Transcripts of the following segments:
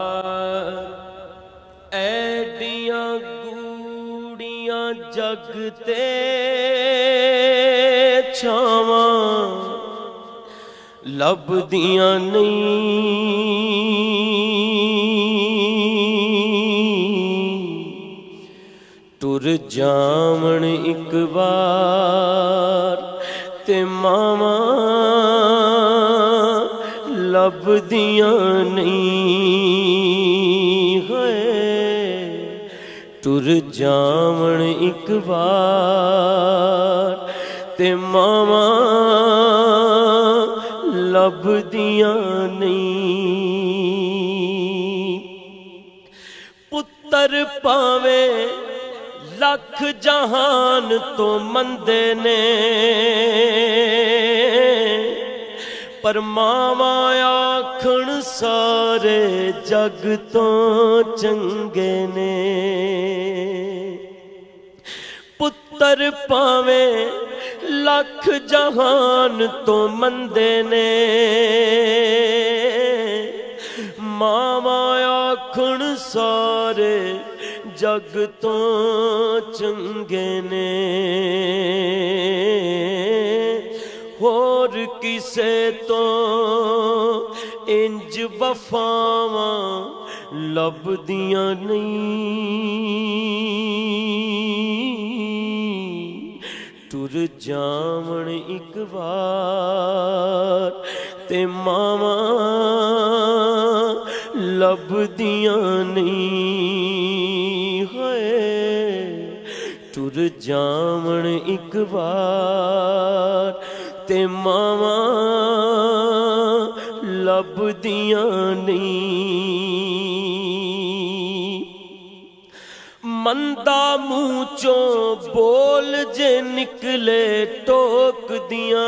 ऐडियां गूड़ियां जगते छावां लभदियां नहीं। टुर जावण एक बार ते मावां लभदियां नहीं। है टुर जावण एक बार ते मावां लभदियां नहीं। पुत्तर पावे लख जहान तो मंदे ने पर मावां आखण सारे जग तो चंगे ने। पुत्तर पावे लख जहान तो मंदे ने मावां आखण सारे जग तो चंगे ने। होर किसे तो इंज वफावां लभदियां नहीं। टुर जावण एक बार ते मावां लभदियां नहीं। है टुर जावण एक बार ते मावां लभदियां नहीं। मंदा मुँह चों बोल जे निकले टोक दियां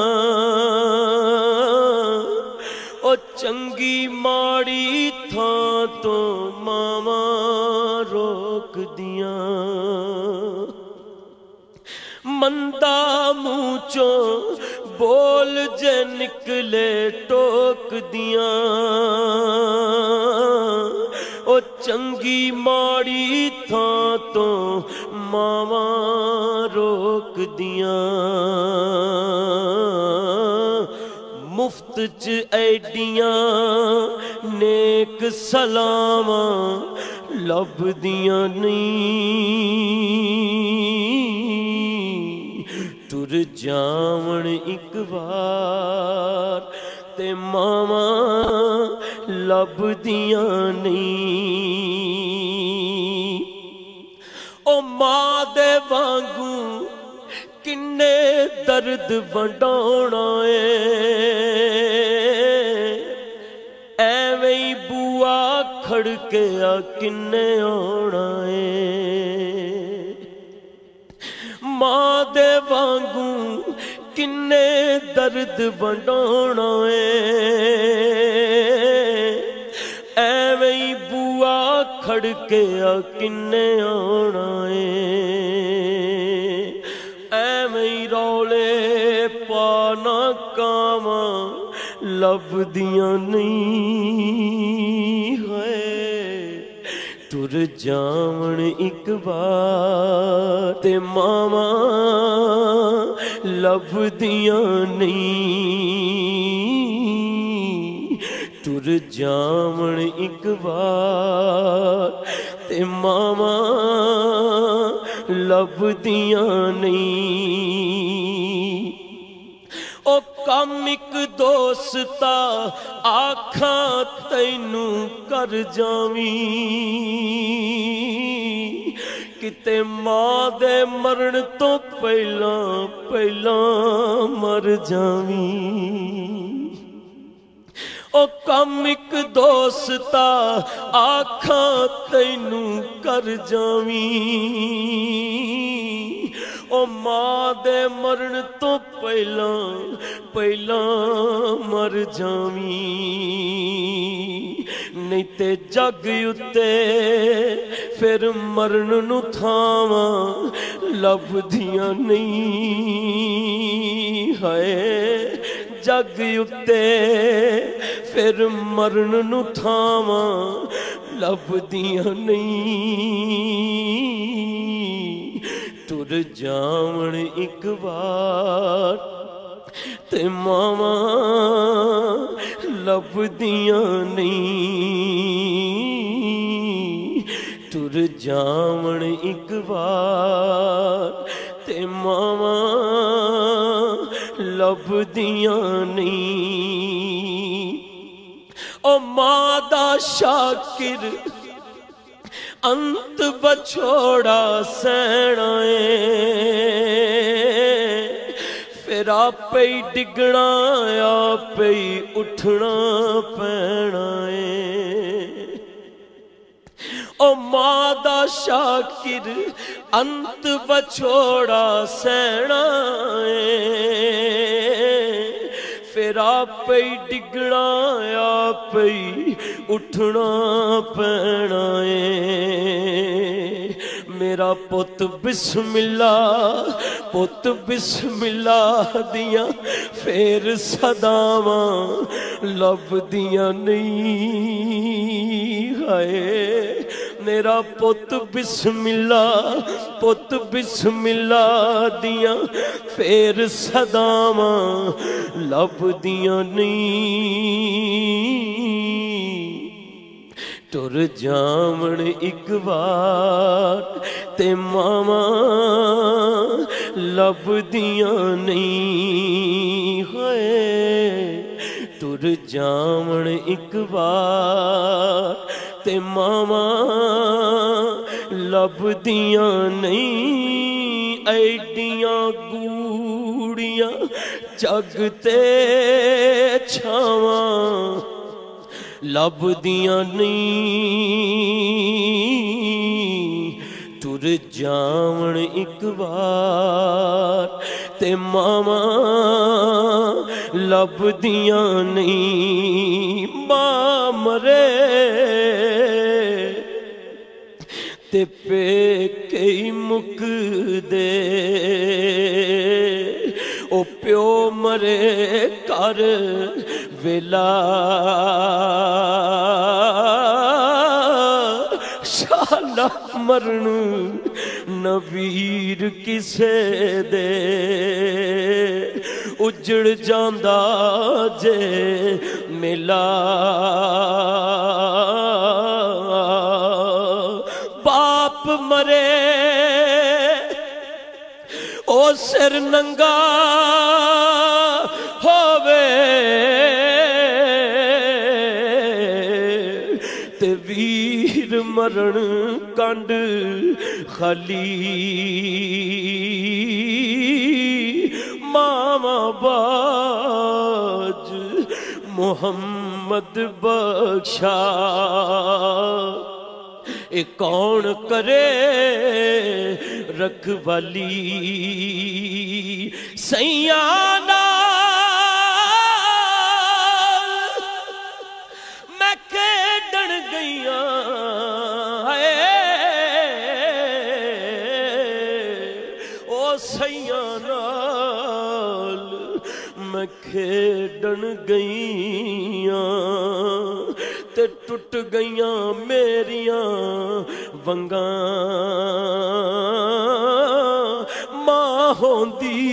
ओ चंगी माड़ी थां तो मावां रोक दियां। मंदा मुँह चों बोल जे निकले टोक दियां ओ चंगी माड़ी थां तो मावां रोक दियां। मुफ्त च ऐडियां नेक सलावां लभदियां नहीं। टुर जावण एक बार ते मावां लभदियां नहीं। ओ मां दे वांगू किन्ने दर्द वंडाउणा है एवें ही बुआ खड़किया किन्ने आउणा है। मां दे वांगू किन्ने दर्द वंडाउणा है एवें ही बुआ खड़किया किन्ने आउणा है। एवें ही रौले पाना कावां लभदियां नहीं। है टुर जावण एक बार ते मावां लभदियां नहीं। टुर जावण एक बार ते मावां लभदियां नहीं। ओ कम एक दोस्ता आखां तैनू कर जावी किते मां दे मरण तो पहला पहला मर जावी। ओ कम एक दोस्ता आखां तैनू कर जावी ओ मां दे मरण तो पहला पहला मर जावी। नहीं ते जग उत्ते फिर मरण नू थावां लभदियां नहीं। है जग उत्ते फिर मरण नू थावां लभदियां नहीं। टुर जावण एक बार ते मावां लभदियां नहीं। टुर जावण एक बार ते मावां लभदियां नहीं। ओ मां दा शाकिर अंत बछोड़ा सहना है। फिर आपे ही डिगना आपे ही उठना पैना है। ओ मां दा शाकिर अंत बछोड़ा सहना है। फिर आपे ही डिगना आपे ही उठना पैना है। मेरा पुत बिस्मिल्ला दियां फिर सदावां लभदियां नहीं। हाय मेरा पुत बिस्मिल्ला दियां फिर सदावां लभदियां नहीं। टुर जावण एक बार ते मावां लभदियां नहीं। हाय टुर जावण एक बार ते मावां लभदियां नहीं। ऐडियां गूड़ियां जग ते छावां लभदियां नहीं। टुर जावण एक बार ते मावां लभदियां नहीं। मां मरे ते पेके मुकदे। ओ प्यो मरे कर वेला शाला मरण नवीर किसे दे। उजड़ जांदा जे मेला बाप मरे ओ सिर नंगा होवे ते वीर मरण कंड खाली। मामा बाज मोहम्मद बख्शा ए कौन करे रखवाली। सैया मैं खेडन गईया ओ सैया नाल मैं खेडन गईया ते टुट गईयां मेरियां वंगां। मां होंदी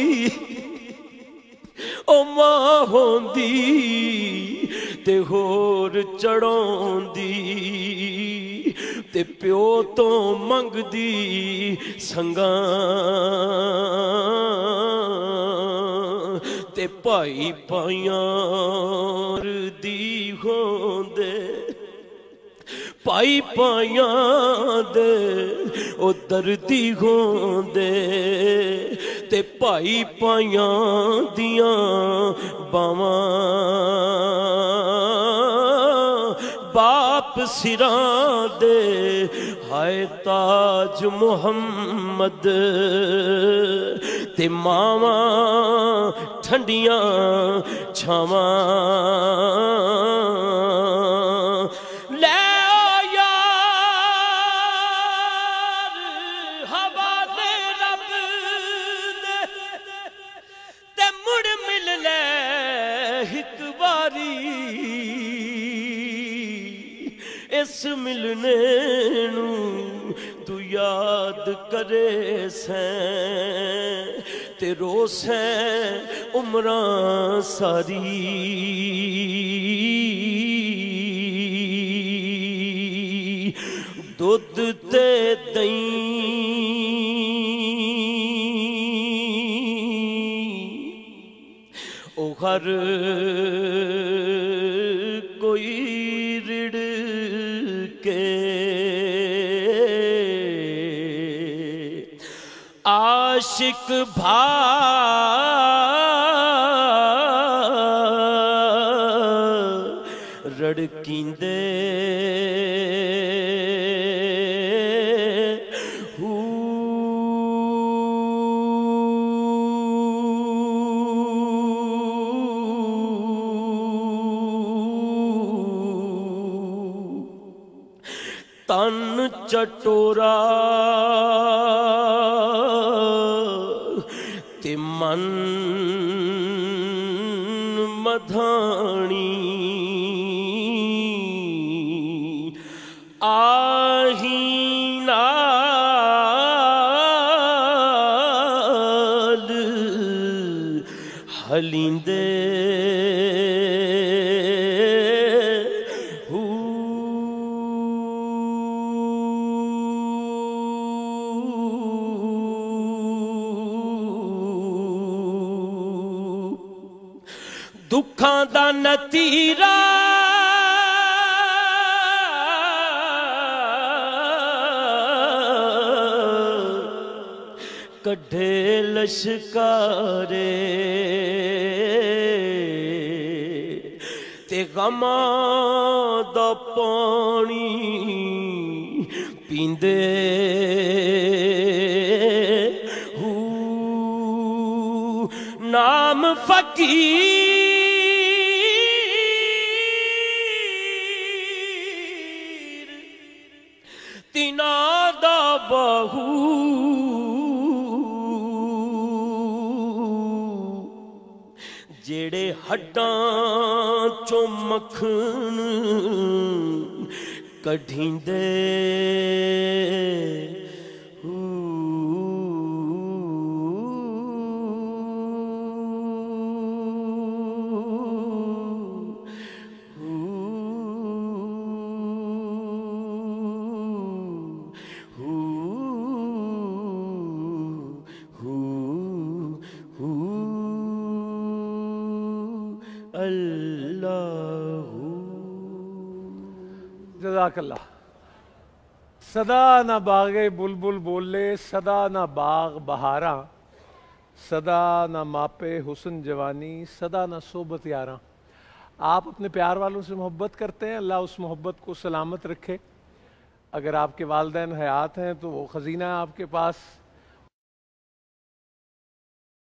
ओ मां होंदी ते होर चढ़ाउंदी ते प्यो तो मंगदी संगां। ते भाई भाइयां दी होंदे भाई भाइयां दे ओ दर्दी होंदे ते भाई भाइयां दियां बावां बाप सिरां दे। हाय ताज मुहम्मद ते मावां ठंडियां छावां। इस मिलने नू तू याद करे सैं ते रोसैं उमरां सारी। दुध ते दही ओ हर कोई रिड़ के आशिक भा रड़कींदे तन चटोरा ते मन मधानी आही नाल हलींदे दुखां दा नतीरा कढ़े लश्कारे ते गमां दा पानी पींदे नाम फकीर तिना दा बहू जेड़े हड्डां चों मक्खन कढींदे जज़ाकल्लाह। सदा ना बागे बुलबुल बोले, सदा ना बाग बहारा, सदा ना मापे हुस्न जवानी, सदा ना सोबत यारा। आप अपने प्यार वालों से मोहब्बत करते हैं, अल्लाह उस मोहब्बत को सलामत रखे। अगर आपके वालिदैन हयात हैं तो वो ख़ज़ीना है आपके पास,